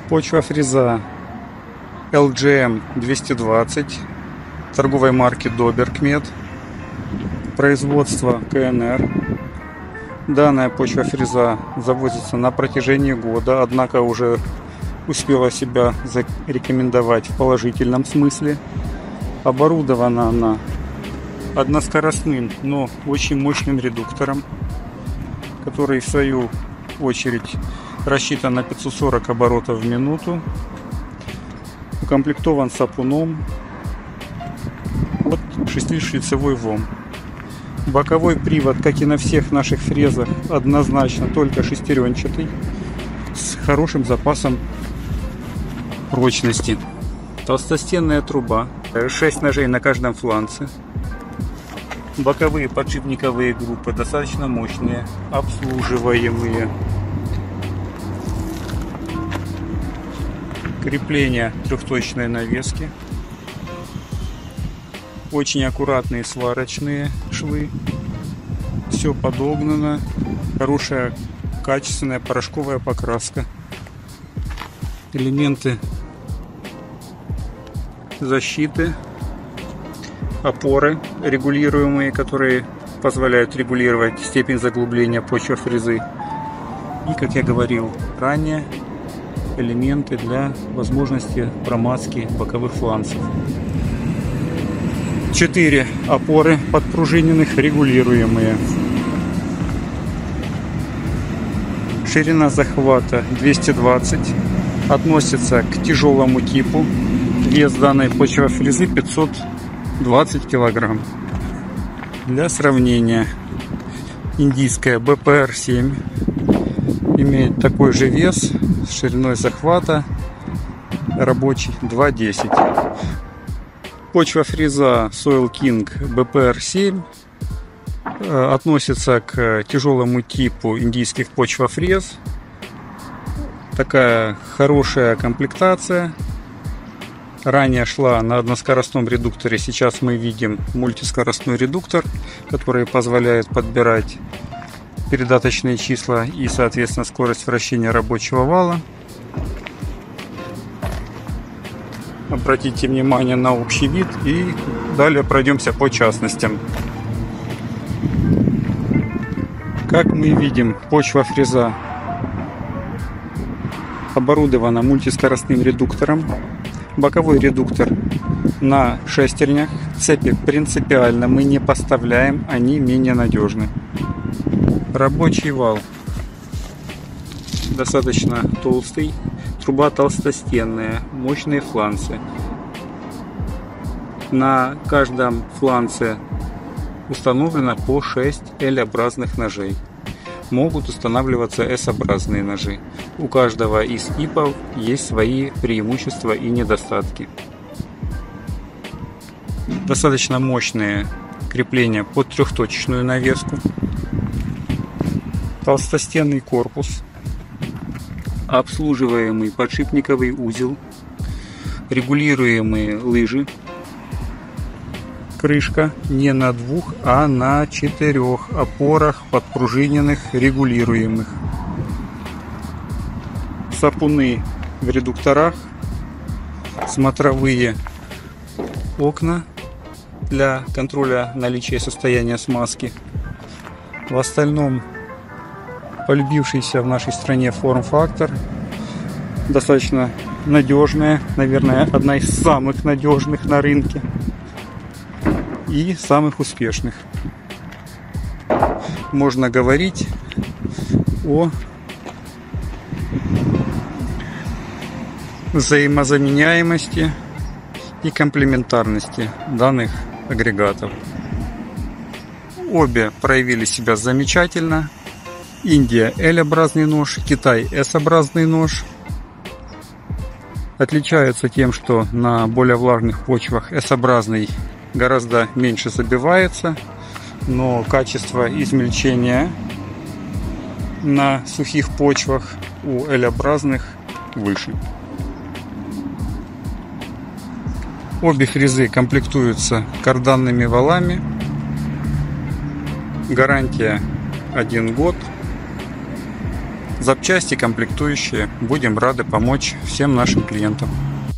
Почва фреза LGM 220 торговой марки Doberkmet, производство КНР. Данная почва фреза завозится на протяжении года, однако уже успела себя зарекомендовать в положительном смысле. Оборудована она односкоростным, но очень мощным редуктором, который в свою очередь рассчитан на 540 оборотов в минуту, укомплектован сапуном под 6-шлицевой ВОМ. Боковой привод, как и на всех наших фрезах, однозначно только шестеренчатый, с хорошим запасом прочности. Толстостенная труба, 6 ножей на каждом фланце. Боковые подшипниковые группы достаточно мощные, обслуживаемые. Крепление трехточной навески. Очень аккуратные сварочные швы. Все подогнано. Хорошая качественная порошковая покраска. Элементы защиты. Опоры регулируемые, которые позволяют регулировать степень заглубления почвы фрезы. И, как я говорил ранее, элементы для возможности промазки боковых фланцев. 4 опоры подпружиненных регулируемые. Ширина захвата 220. Относится к тяжелому типу. Вес данной почвы фрезы 520 килограмм. Для сравнения, индийская БПР-7 имеет такой же вес с шириной захвата рабочий 2,10. Почва фреза Soil King БПР-7 относится к тяжелому типу индийских почвофрез. Такая хорошая комплектация. Ранее шла на односкоростном редукторе, сейчас мы видим мультискоростной редуктор, который позволяет подбирать передаточные числа и, соответственно, скорость вращения рабочего вала. Обратите внимание на общий вид и далее пройдемся по частностям. Как мы видим, почва фреза оборудована мультискоростным редуктором. Боковой редуктор на шестернях. Цепи принципиально мы не поставляем, они менее надежны. Рабочий вал достаточно толстый, труба толстостенная, мощные фланцы. На каждом фланце установлено по 6 L-образных ножей. Могут устанавливаться S-образные ножи. У каждого из типов есть свои преимущества и недостатки. Достаточно мощные крепления под трехточечную навеску. Толстостенный корпус. Обслуживаемый подшипниковый узел. Регулируемые лыжи. Крышка не на 2, а на 4 опорах подпружиненных регулируемых. Сапуны в редукторах. Смотровые окна для контроля наличия и состояния смазки. В остальном полюбившийся в нашей стране форм-фактор. Достаточно надежная, наверное, одна из самых надежных на рынке и самых успешных. Можно говорить о взаимозаменяемости и комплементарности данных агрегатов. Обе проявили себя замечательно. Индия L-образный нож, Китай S-образный нож. Отличаются тем, что на более влажных почвах S-образный гораздо меньше забивается, но качество измельчения на сухих почвах у L-образных выше. Обе фрезы комплектуются карданными валами. Гарантия 1 год. запчасти, комплектующие. Будем рады помочь всем нашим клиентам.